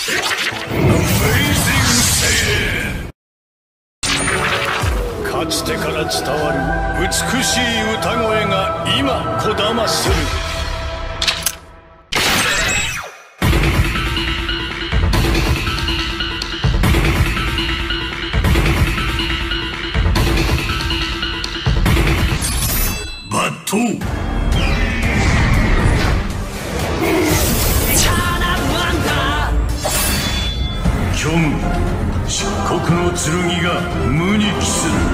アメイジングセイレーン。かつてから伝わる美しい歌声が今こだまする。バットキョム、漆黒の剣が無に帰する。